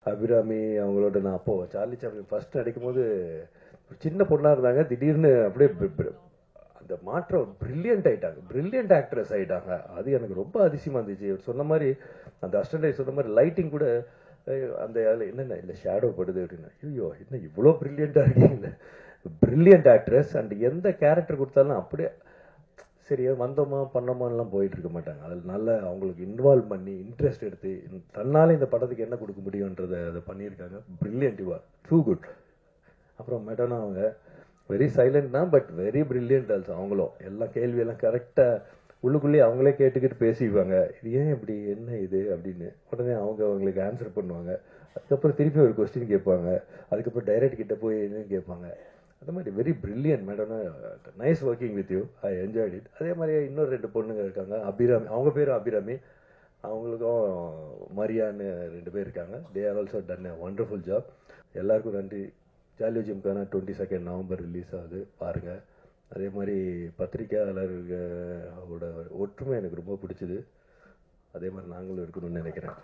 அபிராமி அவங்களோட நான் அப்போ சார்லி சாப்ளின் ஃபர்ஸ்ட் நடிக்கும்போது சின்ன பொண்ணாக இருந்தாங்க, திடீர்னு அப்படியே அந்த மாற்றம் பிரில்லியன்ட் ஆகிட்டாங்க, பிரில்லியன்ட் ஆக்ட்ரஸ் ஆகிட்டாங்க. அது எனக்கு ரொம்ப அதிசயமாக இருந்துச்சு. சொன்ன மாதிரி அந்த அசிஸ்டன்ட் சொன்ன மாதிரி லைட்டிங் கூட அந்த என்னென்ன இல்லை ஷேடோ படுது அப்படின்னு, ஐயோ என்ன இவ்வளோ பிரில்லியண்ட்டாக இருக்கீங்க, பிரில்லியன்ட் ஆக்ட்ரஸ். அண்ட் எந்த கேரக்டர் கொடுத்தாலும் அப்படியே சரியா வந்தோமா பண்ணோமான்லாம் போயிட்டு இருக்க மாட்டாங்க. அதில் நல்லா அவங்களுக்கு இன்வால்வ் பண்ணி இன்ட்ரெஸ்ட் எடுத்து தன்னால இந்த படத்துக்கு என்ன கொடுக்க முடியுன்றதை அதை பண்ணியிருக்காங்க. Brilliant, you are too good. அப்புறம் மேடம்னா அவங்க வெரி சைலண்ட் தான், பட் வெரி பிரில்லியன்ட் ஆல்சோ. அவங்களும் எல்லாம் கேள்வியெல்லாம் கரெக்டாக உள்ளுக்குள்ளேயே அவங்களே கேட்டுக்கிட்டு பேசிக்குவாங்க. இது ஏன் இப்படி, என்ன இது அப்படின்னு உடனே அவங்களுக்கு ஆன்சர் பண்ணுவாங்க. அதுக்கப்புறம் திருப்பி ஒரு கொஸ்டின் கேட்பாங்க, அதுக்கப்புறம் டைரக்ட் கிட்ட போய் என்னன்னு கேட்பாங்க. அந்த மாதிரி வெரி பிரில்லியன்ட் மேடம்னா. Nice working with you, I enjoyed it. அதே மாதிரி இன்னொரு 2 பொண்ணுங்க இருக்காங்க, அபிராமி, அவங்க பேரும் அபிராமி, அவங்களுக்கும் மரியான்னு 2 பேர் இருக்காங்க. They are also done a wonderful job. எல்லாருக்கும் நன்றி. ஜாலியோ ஜிம்கான 22 நவம்பர் ரிலீஸ் ஆகுது, பாருங்கள். அதே மாதிரி பத்திரிகையாளர்களோட ஒற்றுமை எனக்கு ரொம்ப பிடிச்சிது. அதே மாதிரி நாங்களும் இருக்கணும்னு நினைக்கிறேன்.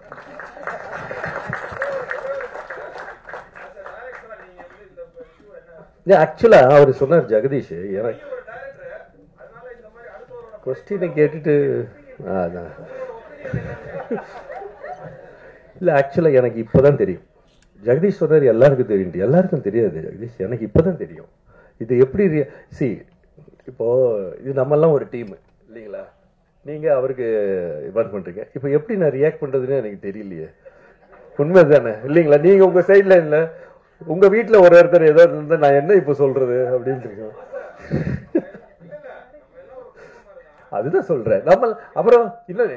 ஆக்சுவலா அவர் சொன்னார் ஜெகதீஷ், எனக்கு கொஸ்டினை கேட்டுட்டு இல்லை, ஆக்சுவலா எனக்கு இப்போதான் தெரியும். ஜெகதீஷ் சொன்னார் எல்லாருக்கும் தெரியும், எல்லாருக்கும் தெரியாது ஜெகதீஷ், எனக்கு இப்போதான் தெரியும். இது எப்படி இப்போ இது நம்மெல்லாம் ஒரு டீம் இல்லைங்களா, நீங்க அவருக்கு இன்வைட் பண்றீங்க. இப்போ எப்படி நான் ரியாக்ட் பண்றதுன்னு எனக்கு தெரியலையே. உண்மை தானே இல்லைங்களா? நீங்க உங்க சைட்ல இல்ல, உங்க வீட்டுல ஒரு ஒருத்தர் ஏதோ இருந்தா நான் என்ன இப்ப சொல்றது அப்படின்னு இருக்கோம். அதுதான் சொல்றேன். நம்ம அப்புறம் இல்ல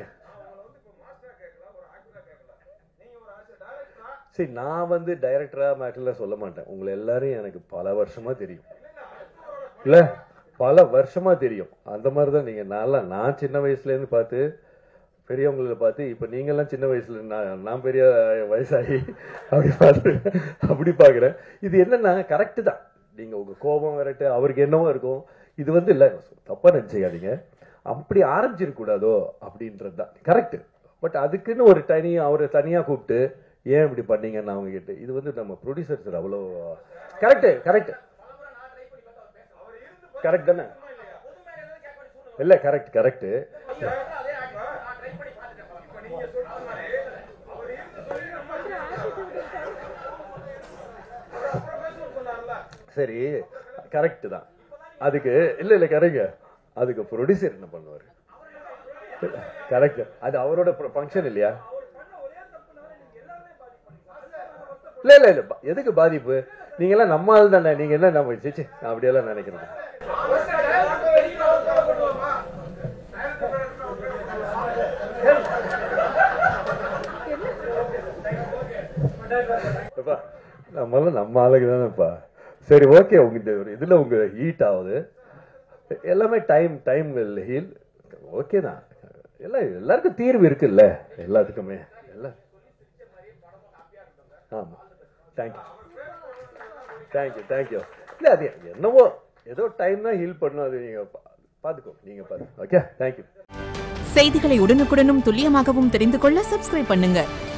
சரி, நான் டைரக்டரா மேட்டர்ல சொல்ல மாட்டேன். உங்களை எல்லாரும் எனக்கு பல வருஷமா தெரியும், இல்ல பல வருஷமா தெரியும். அந்த மாதிரிதான் நீங்க. நான் சின்ன வயசுல இருந்து பார்த்து பெரியவங்களை பார்த்து, இப்ப நீங்க எல்லாம் சின்ன வயசுல நான் பெரிய வயசாகி அப்படி பாக்குறேன். இது என்னன்னா கரெக்ட் தான். நீங்க உங்க கோபம் வரட்டு, அவருக்கு என்னவோ இருக்கும். இது இல்ல, தப்பா நினைச்சுக்காதீங்க, அப்படி ஆரம்பிச்சிருக்க கூடாதோ அப்படின்றது தான் கரெக்ட். பட் அதுக்குன்னு ஒரு அவரை தனியா கூப்பிட்டு ஏன் இப்படி பண்ணீங்கன்னு அவங்க கிட்ட, இது நம்ம ப்ரொடியூசர் அவ்வளோ கரெக்ட் கரெக்ட் கரெக்ட் தானே? இல்ல கரெக்ட் கரெக்ட். சரி கரெக்ட் தான். அதுக்கு இல்ல கரெக்ட். அதுக்கு ப்ரொடியூசர் என்ன பண்ணுவாரு? கரெக்ட். அது அவரோட ஃபங்க்ஷன் இல்லையா? இல்ல இல்ல இல்ல, எதுக்கு பாதிப்பு? நீங்க எல்லாம் நம்ம ஆள் தானே, நீங்க என்ன நம்ம அப்படியெல்லாம் நினைக்கிறோம். நம்ம ஆளுக்கு தானேப்பா. சரி ஓகே, உங்க இதுல உங்க ஹீட் ஆகுது எல்லாமே, டைம் ஹீல், ஓகே தான். எல்லாருக்கும் தீர்வு இருக்குல்ல எல்லாத்துக்குமே. ஆமா, தேங்க்யூ தேங்க்யூ தேங்க்யூ. இல்ல அது என்னவோ ஏதோ டைம் தான் ஹீல் பண்ணும். அது நீங்க பாத்துக்கோ, நீங்க பாருங்க. Okay, thank you. செய்திகளை உடனுக்குடனும் துல்லியமாகவும் தெரிந்து கொள்ள சப்ஸ்கிரைப் பண்ணுங்க.